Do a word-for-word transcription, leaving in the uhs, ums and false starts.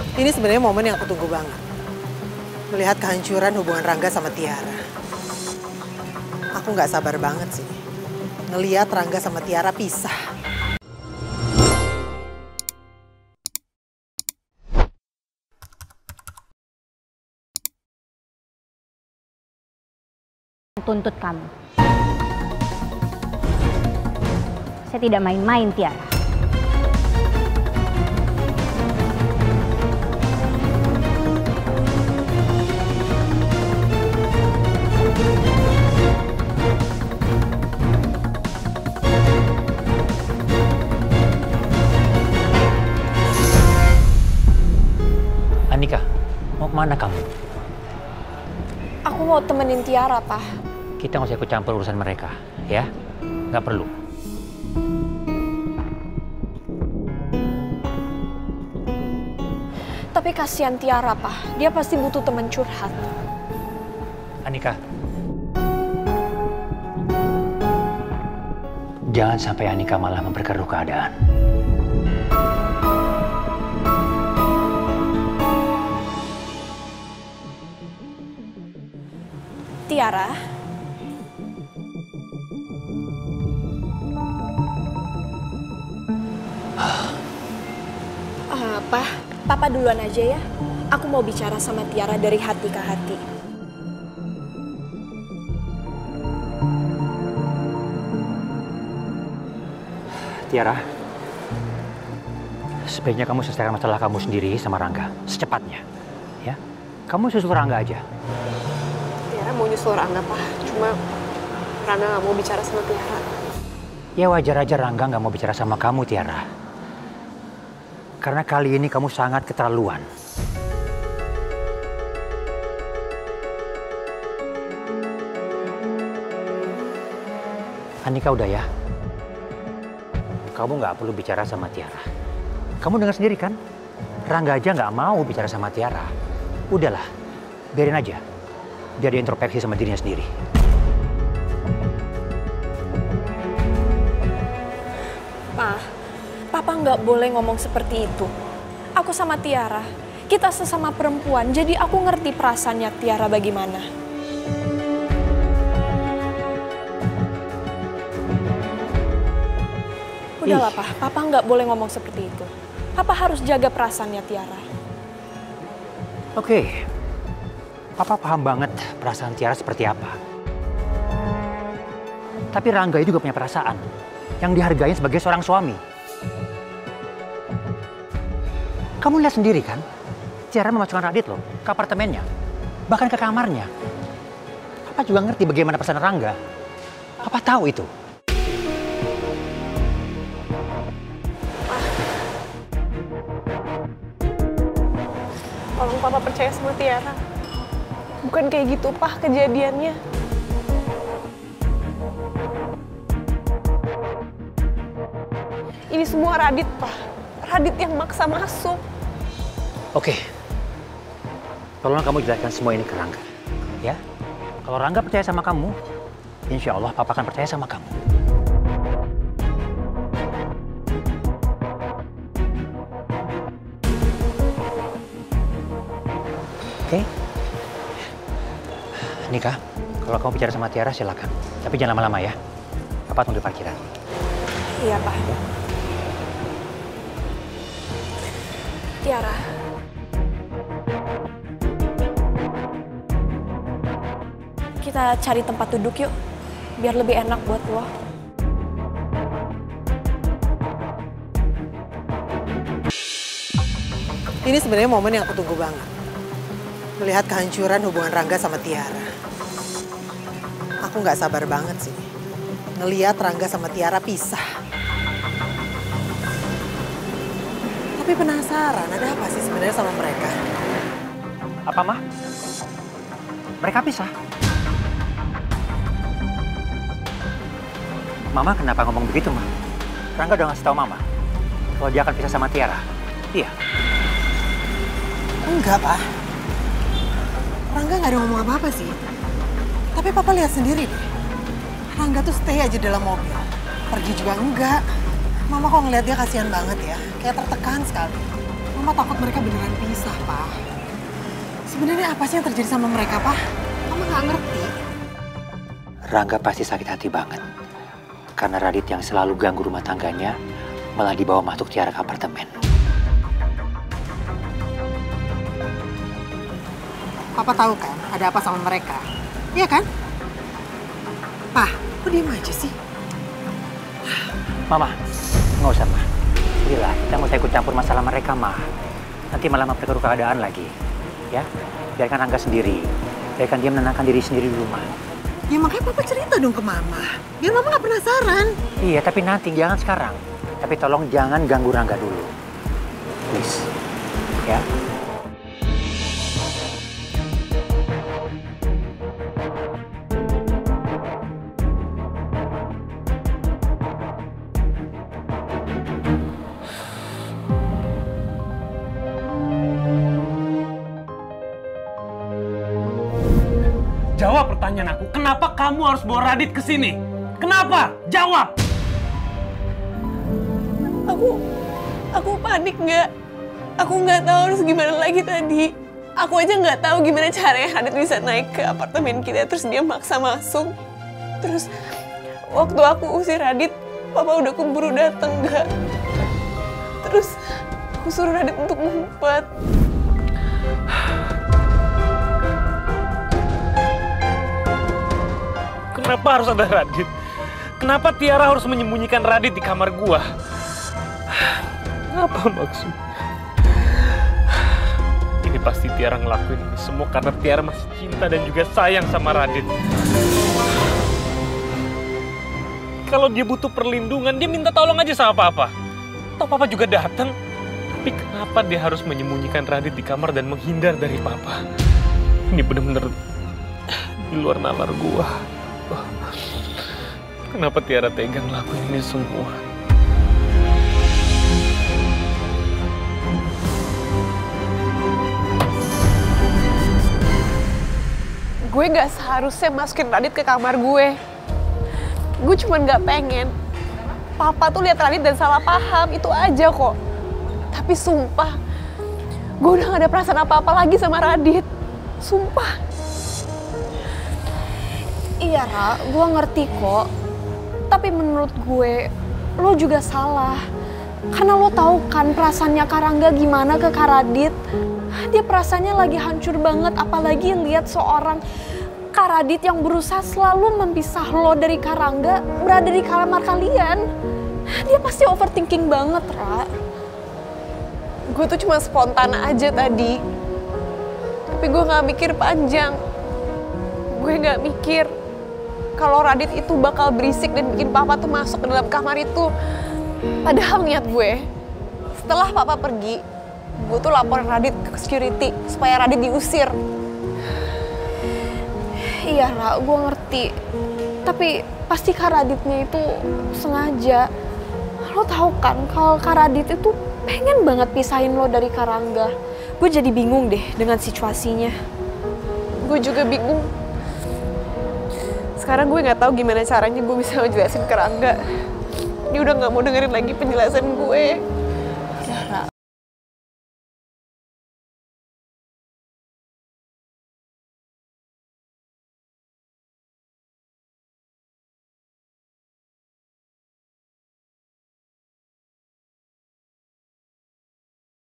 Ini sebenarnya momen yang aku tunggu banget. Melihat kehancuran hubungan Rangga sama Tiara. Aku nggak sabar banget sih. Ngeliat Rangga sama Tiara pisah. Tuntut kamu. Saya tidak main-main, Tiara. Anika, mau kemana kamu? Aku mau temenin Tiara, Pak. Kita nggak usah ikut campur urusan mereka, ya? Nggak perlu. Tapi kasihan Tiara, Pak. Dia pasti butuh teman curhat. Anika, jangan sampai Anika malah memperkeruh keadaan. Tiara, uh, Pak, Papa duluan aja ya. Aku mau bicara sama Tiara dari hati ke hati. Tiara, sebaiknya kamu selesaikan masalah kamu sendiri sama Rangga secepatnya, ya? Kamu susul Rangga aja. Tiara mau nyusul Rangga, Pak. Cuma Rangga nggak mau bicara sama Tiara. Ya wajar aja Rangga nggak mau bicara sama kamu, Tiara. Karena kali ini kamu sangat keterlaluan. Anika udah ya. Kamu nggak perlu bicara sama Tiara. Kamu dengar sendiri kan? Rangga aja nggak mau bicara sama Tiara. Udahlah, biarin aja. Biar dia introspeksi sama dirinya sendiri. Pak, Papa nggak boleh ngomong seperti itu. Aku sama Tiara, kita sesama perempuan, jadi aku ngerti perasaannya Tiara bagaimana. Udahlah, Pak. Papa nggak boleh ngomong seperti itu. Papa harus jaga perasaannya Tiara. Oke. Papa paham banget perasaan Tiara seperti apa. Tapi Rangga itu juga punya perasaan yang dihargai sebagai seorang suami. Kamu lihat sendiri kan? Tiara memasukkan Radit loh ke apartemennya. Bahkan ke kamarnya. Papa juga ngerti bagaimana perasaan Rangga. Papa tahu itu. Tolong Papa percaya sama Tiara. Bukan kayak gitu, Pak, kejadiannya. Ini semua Radit, Pak. Radit yang maksa masuk. Oke. Tolong kamu jelaskan semua ini ke Rangga. Ya? Kalau Rangga percaya sama kamu, insya Allah Papa akan percaya sama kamu. Oke? Nika, kalau kamu bicara sama Tiara silakan. Tapi jangan lama-lama ya. Papa tunggu di parkiran. Iya, Pak. Tiara. Kita cari tempat duduk yuk. Biar lebih enak buat lo. Ini sebenarnya momen yang aku tunggu banget. Melihat kehancuran hubungan Rangga sama Tiara. Aku nggak sabar banget sih. Ngeliat Rangga sama Tiara pisah. Tapi penasaran, ada apa sih sebenarnya sama mereka? Apa, Mah? Mereka pisah? Mama kenapa ngomong begitu, Mah? Rangga udah ngasih tahu Mama kalau dia akan pisah sama Tiara. Iya? Enggak, Pak. Rangga nggak ada ngomong apa-apa sih. Tapi Papa lihat sendiri deh. Rangga tuh stay aja dalam mobil. Pergi juga enggak. Mama kok ngeliat dia kasihan banget ya. Kayak tertekan sekali. Mama takut mereka beneran pisah, Pak. Sebenarnya apa sih yang terjadi sama mereka, Pak? Mama nggak ngerti. Rangga pasti sakit hati banget. Karena Radit yang selalu ganggu rumah tangganya malah dibawa masuk Tiara ke apartemen. Papa tahu kan ada apa sama mereka, iya kan? Pak, kok diem aja sih? Mama, nggak usah, Ma. Udahlah, kita nggak usah ikut campur masalah mereka, Ma. Nanti malah memperkeruh keadaan lagi. Ya, biarkan Rangga sendiri. Biarkan dia menenangkan diri sendiri di rumah. Ya makanya Papa cerita dong ke Mama. Biar Mama nggak penasaran. Iya, tapi nanti, jangan sekarang. Tapi tolong jangan ganggu Rangga dulu. Please. Ya. Jawab pertanyaan aku, kenapa kamu harus bawa Radit ke sini? Kenapa? Jawab! Aku, aku panik nggak. Aku nggak tahu harus gimana lagi tadi. Aku aja nggak tahu gimana caranya Radit bisa naik ke apartemen kita, terus dia maksa masuk. Terus waktu aku usir Radit, Papa udah keburu dateng nggak. Terus aku suruh Radit untuk ngumpet. Kenapa harus ada Radit? Kenapa Tiara harus menyembunyikan Radit di kamar gua? Apa maksudnya? Ini pasti Tiara ngelakuin ini semua karena Tiara masih cinta dan juga sayang sama Radit. Kalau dia butuh perlindungan, dia minta tolong aja sama Papa. Toh Papa juga datang. Tapi kenapa dia harus menyembunyikan Radit di kamar dan menghindar dari Papa? Ini benar-benar di luar nalar gua. Kenapa Tiara tega ngelakuin ini semua? Gue gak seharusnya masukin Radit ke kamar gue. Gue cuma gak pengen Papa tuh lihat Radit dan salah paham, itu aja kok. Tapi sumpah, gue udah gak ada perasaan apa-apa lagi sama Radit. Sumpah. Iya, Ra, gue ngerti kok. Tapi menurut gue, lo juga salah. Karena lo tahu kan perasaannya Karangga gimana ke Karadit. Dia perasaannya lagi hancur banget, apalagi lihat seorang Karadit yang berusaha selalu mempisah lo dari Karangga berada di kamar kalian. Dia pasti overthinking banget, Ra. Gue tuh cuma spontan aja tadi. Tapi gue gak mikir panjang. Gue gak mikir kalau Radit itu bakal berisik dan bikin Papa tuh masuk ke dalam kamar itu. Padahal niat gue, setelah Papa pergi, gue tuh lapor Radit ke security supaya Radit diusir. Iya, Ra, gue ngerti. Tapi pasti Kak Raditnya itu sengaja. Lo tahu kan kalau Kak Radit itu pengen banget pisahin lo dari Karangga. Gue jadi bingung deh dengan situasinya. Gue juga bingung. Sekarang gue nggak tahu gimana caranya gue bisa ngejelasin ke Rangga. Dia udah nggak mau dengerin lagi penjelasan gue.